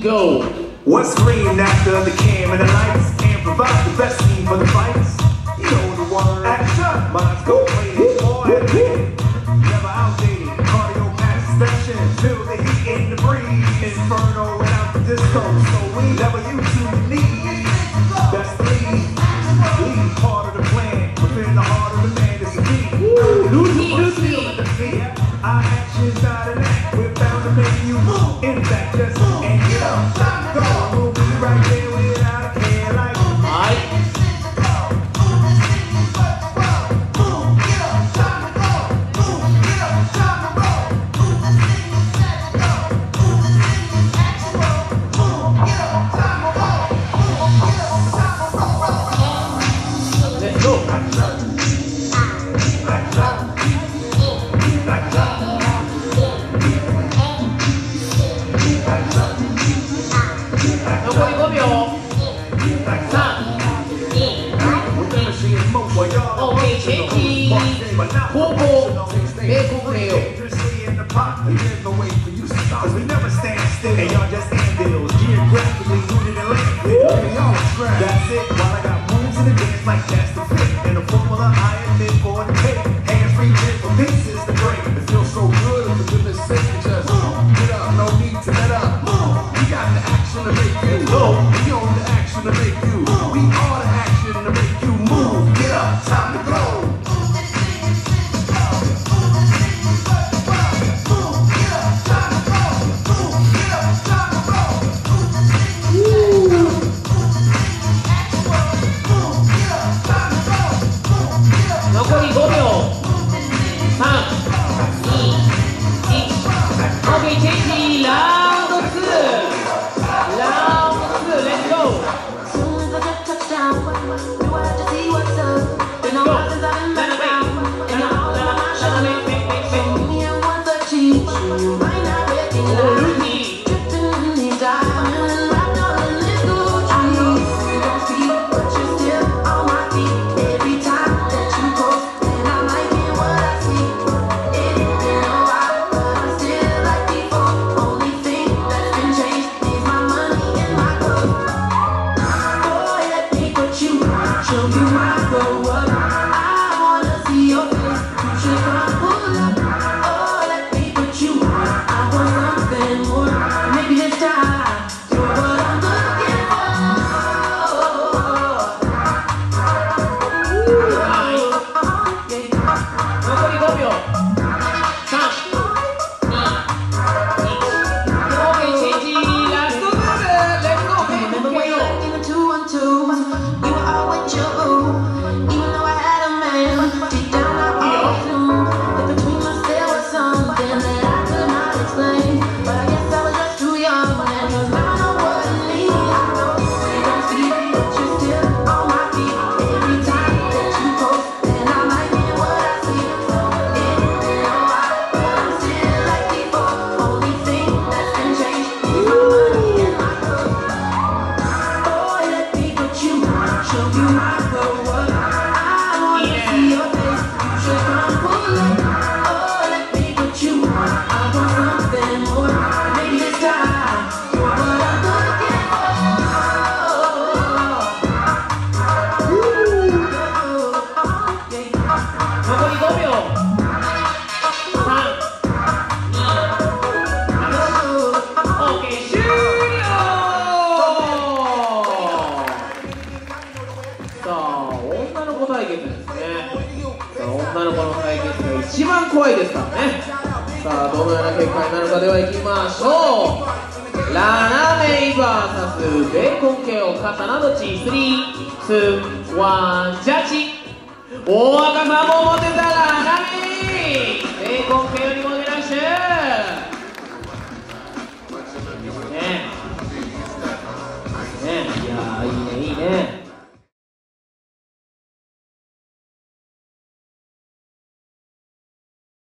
go. What's green after the cam and the lights? And provide the best scene for the fights. You know the word. Action. Minds go crazy. More animated. Never outdated. Cardio max session. Feel the heat in the breeze. Inferno without the disco. So we never use to the need. Best lead. Lead part of the plan. Within the heart of the man is the key. Lucy. Our actions not an act. We're bound to make you move. In fact, just and get up. Go. We'll be right there without a care. Like let's go. Okay, change. Hobo. There's no way for you to stop. We never stand still. And y'all just anvils. Geographically rooted in landfill. That's it. While I got moves in the dance like that's the fit. And the formula I admit for the pay. Hands free fit for pieces to break. It feels so good for goodness sake. Just get up. No need to let up. We got the action to make you go. We own the action to make you. We are the action to make you move. Get up. Time to go. Okay, change. Round 2. Round 2. Let's go.女の子の対決が一番怖いですからね。さあどのような結果になるかではいきましょう。ラナメイ VS ベーコン系を刀どっち3、2、1ジャッジ。大赤さんも持ってたラナメイベーコン系